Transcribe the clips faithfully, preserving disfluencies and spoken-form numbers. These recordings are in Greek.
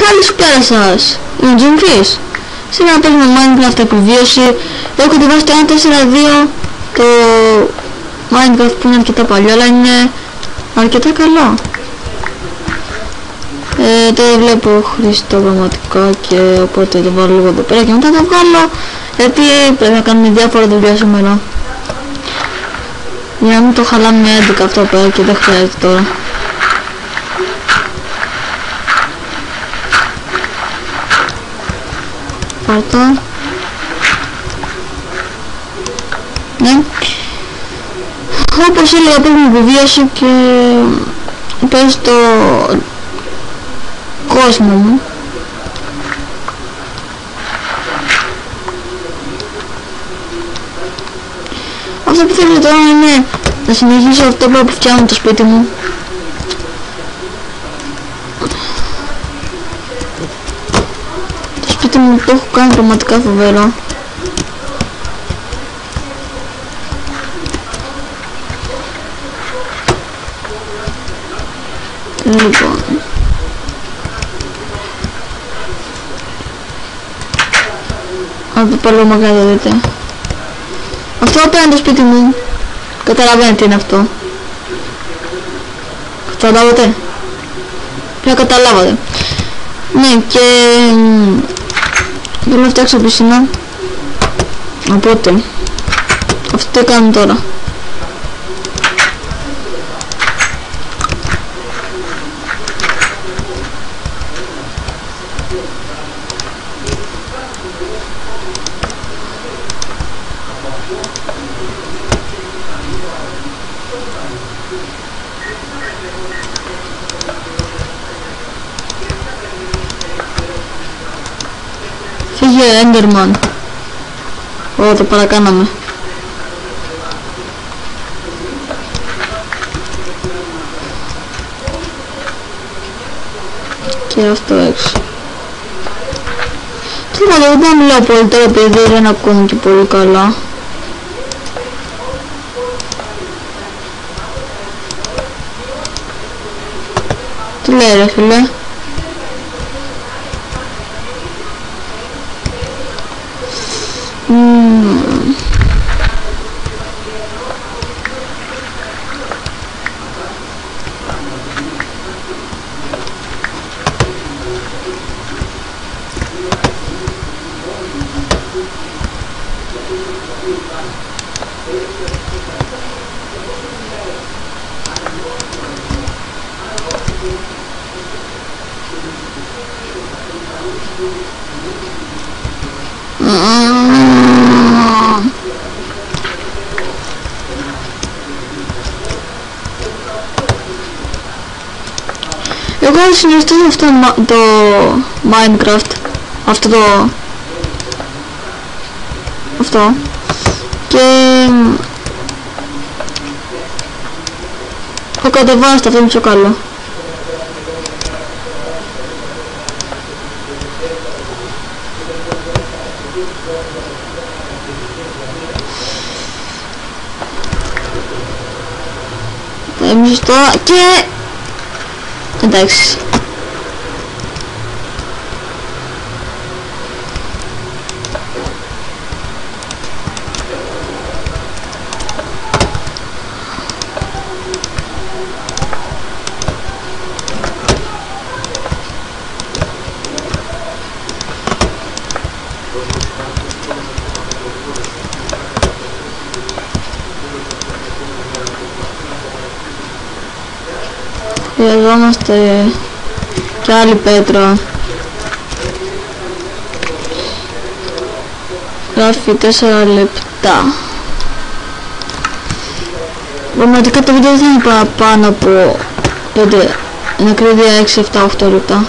Καλησπέρα σας, είμαι ο Τζιμφής. Σήμερα παίζουμε Minecraft επιβίωση. Έχω κατεβάσει το ένα τέσσερα δύο, το Minecraft που είναι αρκετά παλιό, αλλά είναι αρκετά καλό. Ε, τώρα βλέπω χρήστο πραγματικά και οπότε το βάλω λίγο εδώ πέρα και μετά το βγάλω, γιατί πρέπει να κάνουμε διάφορα δουλειά σήμερα. Για να μην το χαλάμε έντεκα αυτό πέρα και δεν χρειάζεται τώρα. Πάρτο. Ναι. Όπως έλεγα παίρνουμε επιβίωση και πες στο κόσμο μου. Αυτό που θέλω τώρα είναι να συνεχίσω αυτό που φτιάχνω το σπίτι μου. Το σπίτι μου το έχω κάνει πραγματικά φοβερό. Λοιπόν, αν το παλαιό μακριά το δείτε. Αυτό απέναντι το σπίτι μου. Καταλαβαίνετε τι είναι αυτό. Καταλάβατε. Πρέπει να καταλάβατε. Ναι, και θέλω να φτιάξω πισίνα. Οπότε αυτό το κάνω τώρα. Φύγε Enderman. Ω, το παρακάναμε. Και αυτό έξω. Τι να δω, δεν μιλάω πολύ τώρα επειδή δεν ακούμε και πολύ καλά. Τι λέει ρε φίλε. Mm. Εγώ συνιστώ αυτό το Minecraft, αυτό το αυτό και έχω κατεβάσει αυτό, είναι πιο καλό. Θα είμαι σωστό και εντάξει. Χρειαζόμαστε και άλλη πέτρα. Γράφει τέσσερα λεπτά. Πραγματικά το βίντεο δεν είναι παραπάνω από πέντε, είναι κρύβια έξι, επτά, οκτώ λεπτά.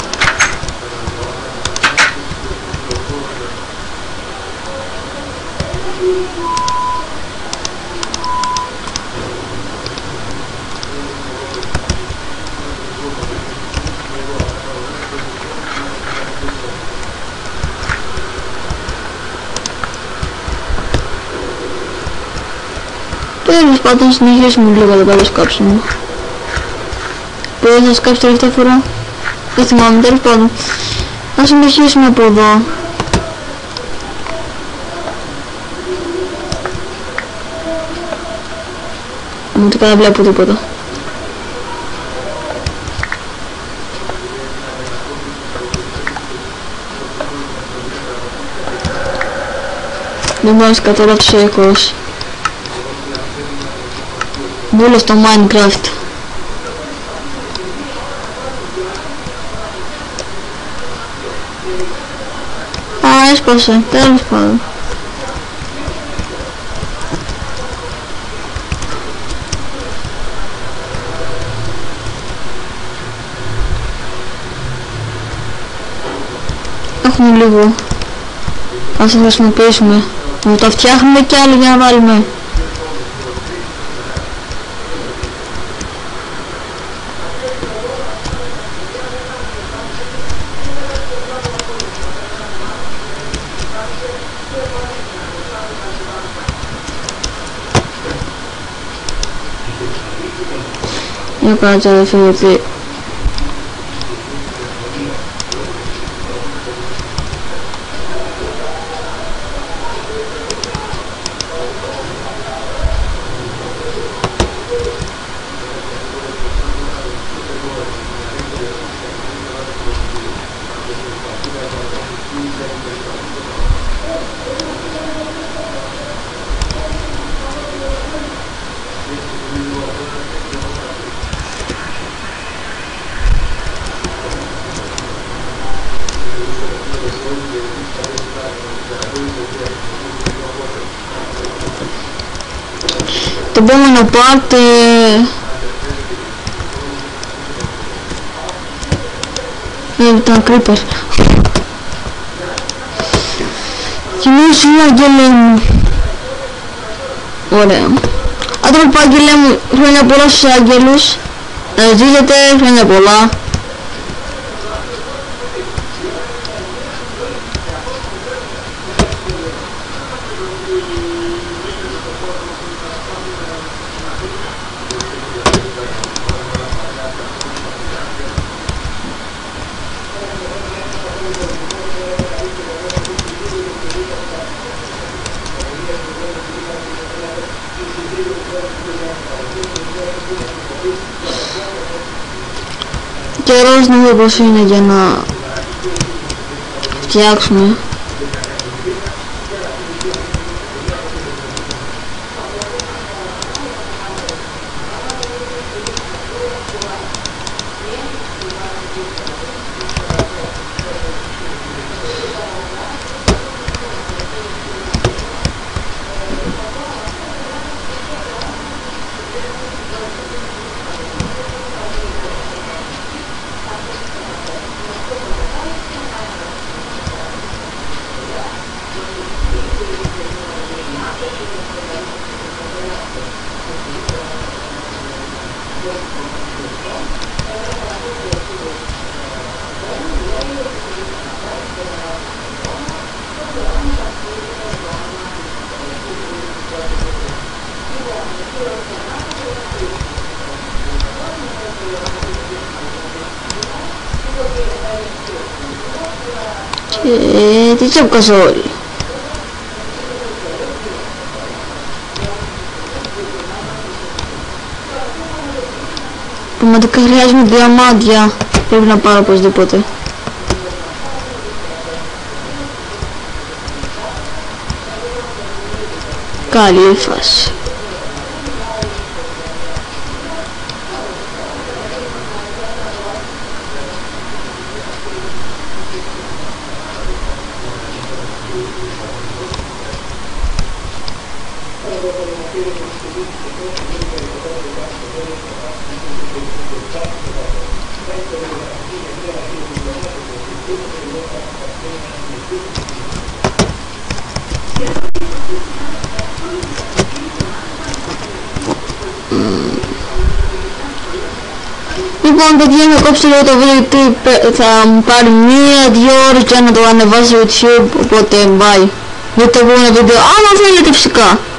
Τέλος πάντων συνεχίσουμε λίγο εδώ πέρα σκάψιμο. Που δεν θα σκάψει τελευταία φορά. Δεν θυμάμαι, τέλος πάντων. Ας συνεχίσουμε από εδώ. Πραγματικά δεν βλέπω τίποτα. Δεν μπορείς κατάλαβα τους ήχους. Μπούλω στο Minecraft. Α, έσπασε, τέλος πάντων. Έχουμε λίγο. Ας το χρησιμοποιήσουμε. Να το φτιάχνουμε κι άλλο για να βάλουμε. Για κάτσε αδερφέ, γιατί το επόμενο part ε, ήταν creeper. Κοιμήσου αγγελέ μου. Ωραία. Άτροπα αγγελέ μου, χρόνια πολλά στους αγγελούς. Να ζήσετε, χρόνια πολλά. Καιρός να δω πως είναι για να φτιάξουμε. Και τι τσέπκας όλοι. Πραγματικά χρειάζομαι διαμάντια. Πρέπει να πάρω οπωσδήποτε. Καλή φάση. Λοιπόν παιδιά, να κόψω λίγο το βίντεο γιατί θα μου πάρει μία δύο ώρες για να το ανεβάσω στο YouTube, οπότε bye. Για το επόμενο βίντεο, άμα θέλετε φυσικά.